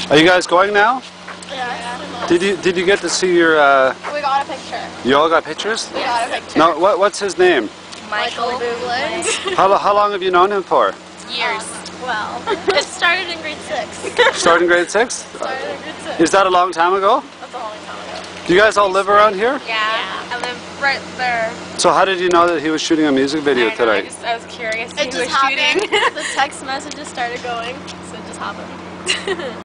Are you guys going now? Yeah. Did you get to see your? We got a picture. You all got pictures? We got a picture. No. What's his name? Michael Bublé. How long have you known him for? Years. Well, it started in grade 6. Started in grade 6? Started in grade 6. Is that a long time ago? That's a long time ago. Do you guys all live around here? Yeah. I live right there. So how did you know that he was shooting a music video today? I was curious who was shooting. The text messages started going, so it just happened.